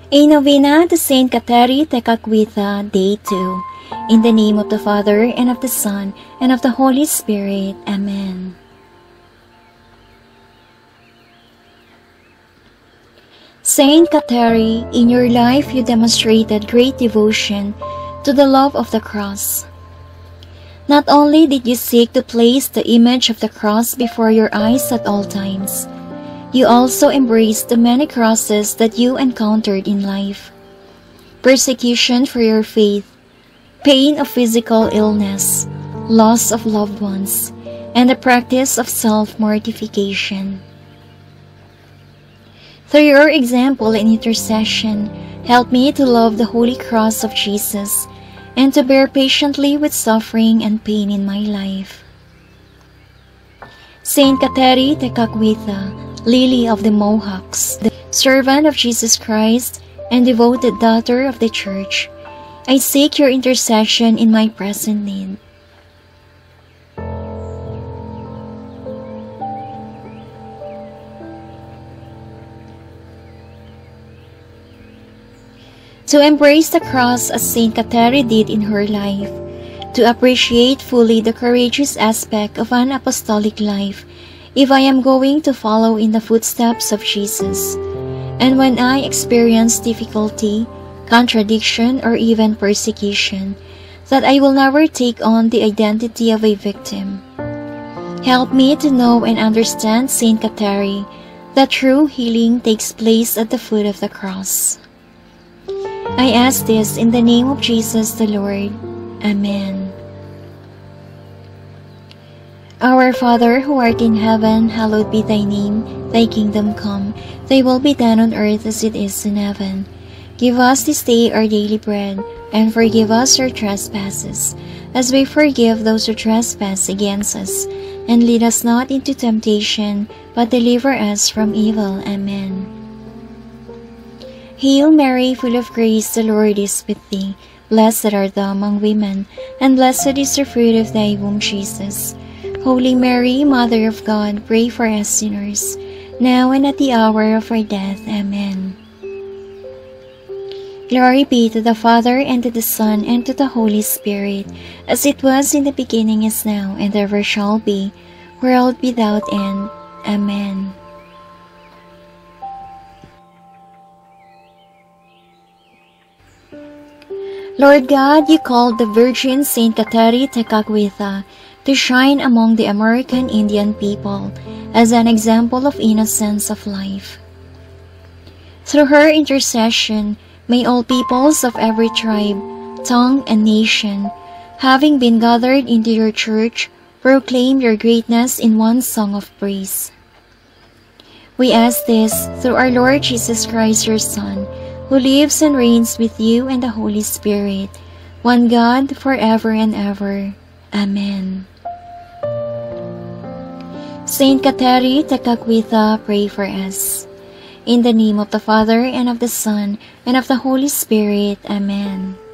A Novena to Saint Kateri Tekakwitha, Day 2. In the name of the Father, and of the Son, and of the Holy Spirit. Amen. Saint Kateri, in your life you demonstrated great devotion to the love of the cross. Not only did you seek to place the image of the cross before your eyes at all times, you also embraced the many crosses that you encountered in life: persecution for your faith, pain of physical illness, loss of loved ones, and the practice of self-mortification. Through your example and intercession, help me to love the Holy Cross of Jesus and to bear patiently with suffering and pain in my life. Saint Kateri Tekakwitha, Lily of the Mohawks, the servant of Jesus Christ and devoted daughter of the Church, I seek your intercession in my present need. To embrace the cross as Saint Kateri did in her life, to appreciate fully the courageous aspect of an apostolic life, if I am going to follow in the footsteps of Jesus, and when I experience difficulty, contradiction, or even persecution, that I will never take on the identity of a victim. Help me to know and understand, Saint Kateri, that true healing takes place at the foot of the cross. I ask this in the name of Jesus the Lord. Amen. Our Father, who art in heaven, hallowed be thy name. Thy kingdom come, thy will be done on earth as it is in heaven. Give us this day our daily bread, and forgive us our trespasses, as we forgive those who trespass against us. And lead us not into temptation, but deliver us from evil. Amen. Hail Mary, full of grace, the Lord is with thee. Blessed art thou among women, and blessed is the fruit of thy womb, Jesus. Holy Mary, Mother of God, pray for us sinners, now and at the hour of our death. Amen. Glory be to the Father, and to the Son, and to the Holy Spirit, as it was in the beginning, is now, and ever shall be, world without end. Amen. Lord God, you called the Virgin Saint Kateri Tekakwitha to shine among the American Indian people as an example of innocence of life. Through her intercession, may all peoples of every tribe, tongue, and nation, having been gathered into your church, proclaim your greatness in one song of praise. We ask this through our Lord Jesus Christ, your Son, who lives and reigns with you and the Holy Spirit, one God, forever and ever. Amen. Saint Kateri Tekakwitha, pray for us. In the name of the Father, and of the Son, and of the Holy Spirit. Amen.